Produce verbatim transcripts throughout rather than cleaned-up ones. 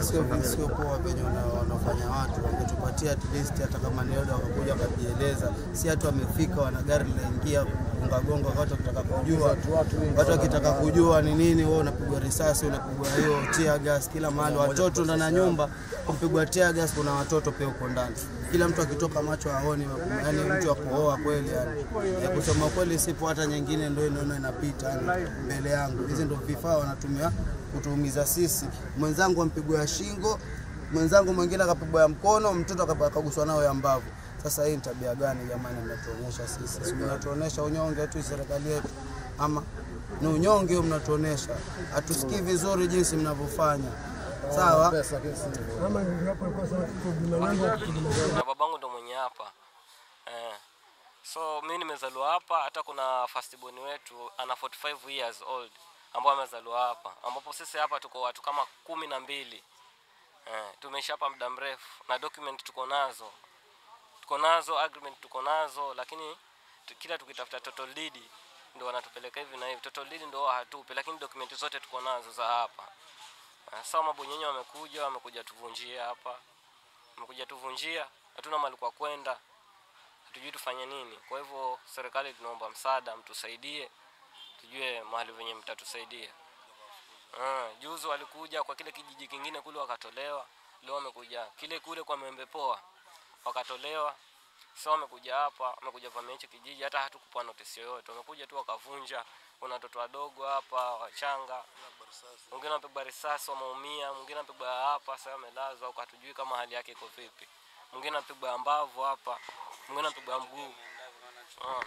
sio sio poa venye wanafanya watu. Wangetupatia at least hata kama ni oda wakakuja kujieleza. Si watu wamefika wana gari laingia gonga watu wakitaka kujua. Watu wakitaka kujua ni nini, wewe unapigwa risasi, unapigwa hiyo tear gas kila mahali. Watoto ndani ya nyumba kupigwa tear gas, kuna watoto pia huko ndani. Kila mtu akitoka macho haoni, yani mtu akooa kweli yani. Ya kusema kweli sipo hata nyingine ndio inaona inapita yani mbele yangu. Hizi ndio vifaa wanatumia kutuumiza sisi. Mwenzangu ampigwa ya shingo, mwenzangu mwingine akapigwa ya mkono, mtoto akaguswa nao ya mbavu. Sasa hii ni tabia gani jamani mnatuonyesha sisi? Si mnatuonyesha unyonge tu serikali yetu ama ni unyonge mnatuonyesha? Hatusikii vizuri jinsi mnavyofanya. Sawa? Na babangu ndo mwenye hapa. Eh. So mimi nimezaliwa hapa, hata kuna firstborn wetu ana forty-five years old ambao amezaliwa hapa. Ambapo sisi hapa tuko watu kama kumi na mbili. Eh, tumeishi hapa muda mrefu na document tuko nazo. Tuko nazo, agreement tuko nazo, lakini kila tukitafuta total deed ndio wanatupeleka hivi na hivi. Total deed ndio hatupi, lakini document zote tuko nazo za hapa. Sasa mabonyenyo wamekuja, wamekuja tuvunjia hapa. Wamekuja tuvunjia, hatuna mahali kwa kwenda. Hatujui tufanye nini. Kwa hivyo serikali tunaomba msaada, mtusaidie. Tujue mahali venye mtatusaidia. Ah, juzi walikuja kwa kile kijiji kingine kule wakatolewa. Leo wamekuja kile kule kwa Membe Poa wakatolewa. Sasa wamekuja hapa, wamekuja vamia hicho kijiji, hata hatukupa notice yoyote. Wamekuja tu wakavunja. Kuna watoto wadogo hapa, wachanga. Mwingine amepigwa risasi, wameumia, mwingine amepigwa hapa, sasa amelazwa, au hatujui kama hali yake iko vipi. Mwingine amepigwa mbavu hapa, mwingine amepigwa mguu. Ah.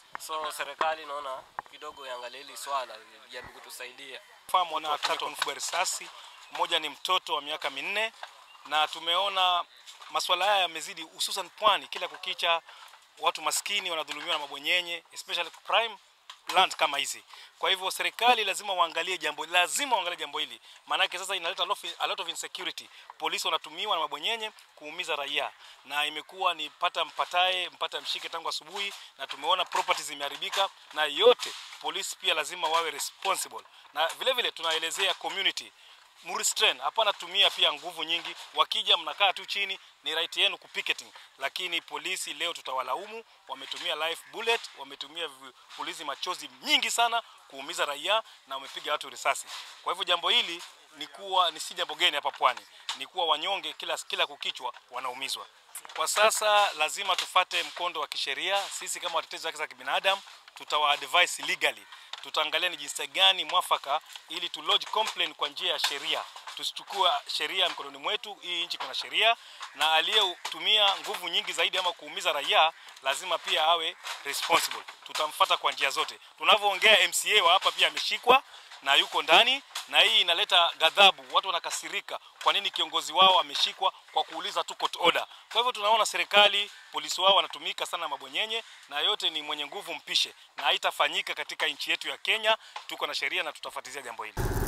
So serikali naona kidogo iangalie hili swala, jaribu kutusaidia. Fahamu wana watatu wamepigwa risasi, mmoja ni mtoto wa miaka minne, na tumeona masuala haya yamezidi hususan pwani. Kila kukicha watu maskini wanadhulumiwa na mabonyenye, especially prime land kama hizi. Kwa hivyo serikali lazima waangalie jambo, lazima waangalie jambo hili. Maana yake sasa inaleta a lot of insecurity. Polisi wanatumiwa na mabonyenye kuumiza raia, na imekuwa ni pata mpatae, mpata mshike tangu asubuhi, na tumeona properties zimeharibika, na yote polisi pia lazima wawe responsible. Na vile vile tunaelezea community Muristrain, hapana tumia pia nguvu nyingi. Wakija mnakaa tu chini, ni right yenu kupicketing. Lakini polisi leo tutawalaumu, wametumia live bullet, wametumia polisi machozi nyingi sana kuumiza raia, na wamepiga watu risasi. Kwa hivyo jambo hili ni kuwa ni si jambo geni hapa pwani. Ni kuwa wanyonge kila kila kukichwa wanaumizwa. Kwa sasa lazima tufate mkondo wa kisheria. Sisi kama watetezi wa haki za kibinadamu tutawa advise legally. Tutaangalia ni jinsi gani mwafaka ili tu lodge complaint kwa njia ya sheria. Tusichukue sheria mkononi mwetu. Hii nchi kuna sheria, na aliyetumia nguvu nyingi zaidi ama kuumiza raia lazima pia awe responsible. Tutamfuata kwa njia zote. Tunavyoongea M C A wa hapa pia ameshikwa na yuko ndani, na hii inaleta ghadhabu. Watu wanakasirika kwa nini kiongozi wao ameshikwa kwa kuuliza tu court order. Kwa hivyo tunaona serikali, polisi wao wanatumika sana mabonyenye, na yote ni mwenye nguvu mpishe, na haitafanyika katika nchi yetu ya Kenya. Tuko na sheria na tutafuatilia jambo hili.